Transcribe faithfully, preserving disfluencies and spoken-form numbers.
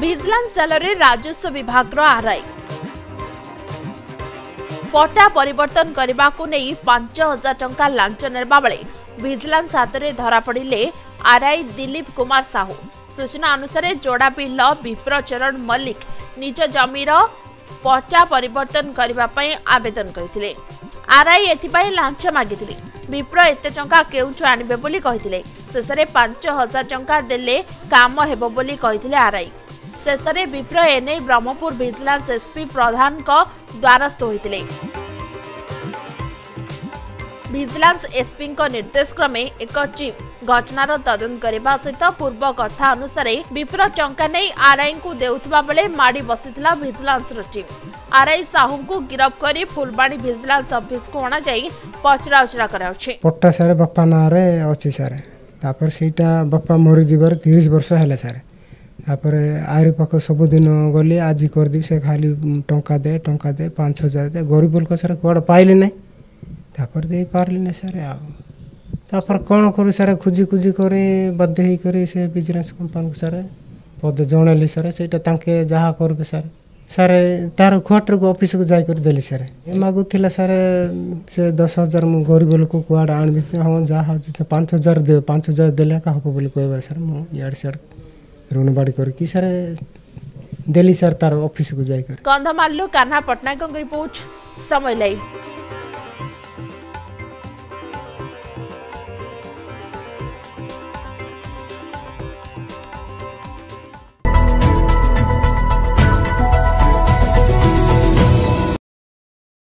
Vigilance सेलरे राजस्व विभाग आर.आई पट्टा परिवर्तन करने को नहीं पांच हजार टंका लांच नेबा बेले विजिलेंस हाथ में धरा पड़े आर.आई दिलीप कुमार साहू। सूचना अनुसार जोड़ा बिल विप्रचरण मल्लिक निज जमीर पट्टा परिवर्तन करने आवेदन करते आर.आई एथिपाई लांच मागिथिले। विप्र एते टंका केउचु आनिबे बोली कहिथिले। शेषरे पांच हजार टंका देले काम हेबो बोली कहिथिले आर.आई। शेषरे विप्र एने ब्रह्मपुर विजिलेंस एसपी प्रधान को द्वारस्थ होइथिले। विजिलेंस एसपी को निर्देश क्रमे एक टीम घटनार तदंत करने सहित पूर्व कथा अनुसार विप्र टंका नहीं आर.आई को देउथबा बेले माड़ी बसिथिला विजिलेंस टीम। आर.आई साहू को गिरफ्त कर फुलबाणी विजिलेंस ऑफिस को अणा जाई पचरा उचरा कराउछि। पट्टा सारे बापा नारे अछि सारे तापर सीटा बापा मरि जिबार तीस वर्ष हेले सारे तापर आरी पाख सब दिन गली आज कर दी से खाली टंका दे टंका दे पाँच हजार दे गरीब लोक सारे कोड पाइले नै तापर दे पारले नै सारे आ तापर कोन करू सारे खुजी खुजी करे बद्ध ही करे से बिजनेस कंपनी सारे पद जणली सारे सेटा तांके जहा करबे सारे सारे तार क्वार्टर को ऑफिस को जाय कर देली सारे ए मागु थिला सारे से दस हजार मु गरीब लोक को कुआड आनबे से हम जहा पाँच हजार दे पाँच हजार देले का हो बोली कहबे सारे मु यार सारे ऋण बाड़ी कर कि सारे दिल्ली सर तार ऑफिस को जाय कर कंधमालू कान्हा पटनायक रिपोर्ट समय लाइव।